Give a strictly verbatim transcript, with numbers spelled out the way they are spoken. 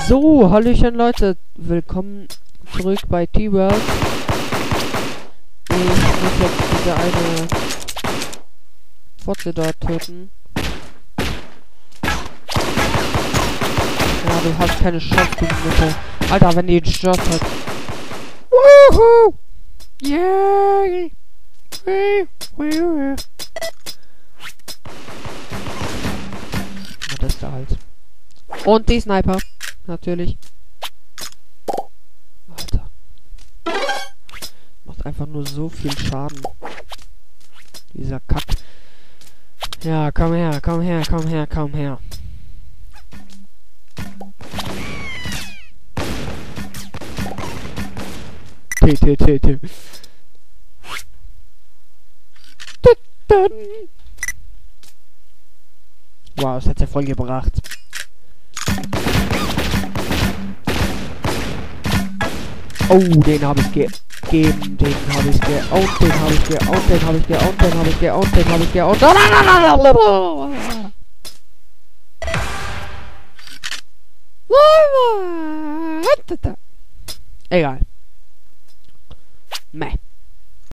So, hallöchen Leute, willkommen zurück bei T-World. Ich muss jetzt diese eine Fotze dort töten. Ja, du hast keine Chance gegen Mitte. Alter, wenn die einen Sturz hat. Woohoo! Yay! Na, das ist da halt. Und die Sniper. Natürlich. Alter. Macht einfach nur so viel Schaden. Dieser Kack. Ja, komm her, komm her, komm her, komm her. T, T, T, T. Wow, das hat ja voll gebracht. Oh, den habe ich gegeben, den habe ich ge und den habe ich ge und den habe ich ge und den habe ich ge und den habe ich ge und egal. Meh.